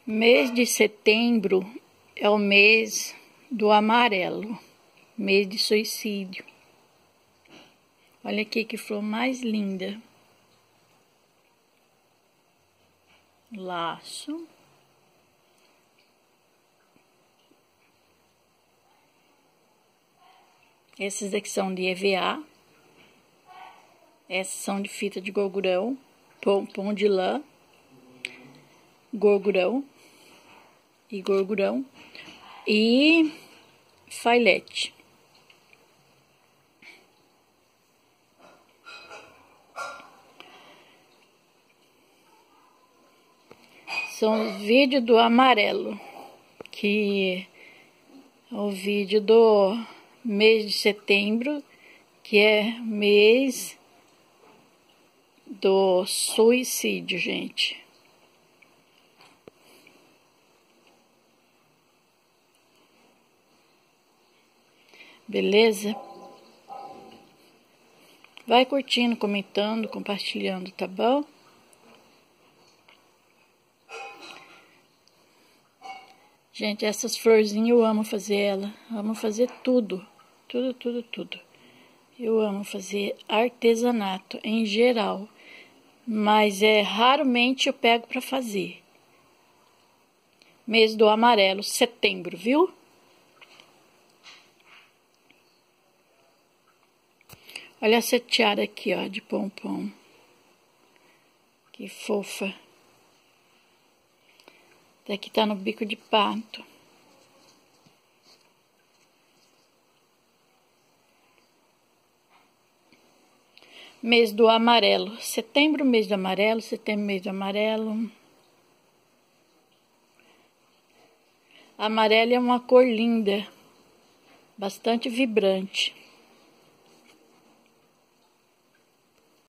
Mês de setembro é o mês do amarelo, mês de suicídio. Olha aqui que flor mais linda. Laço. Esses daqui são de EVA. Essas são de fita de gorgurão, pompom de lã, gorgurão e failete. São os vídeos do amarelo, que é o vídeo do mês de setembro, que é mês do suicídio, gente. Beleza? Vai curtindo, comentando, compartilhando, tá bom? Gente, essas florzinhas eu amo fazer ela. Amo fazer tudo. Tudo. Eu amo fazer artesanato em geral. Mas raramente eu pego pra fazer. Mês do amarelo, setembro, viu? Olha essa tiara aqui, ó, de pompom. Que fofa. Daqui tá no bico de pato. Mês do amarelo. Setembro, mês do amarelo. Setembro, mês do amarelo. Amarelo é uma cor linda. Bastante vibrante.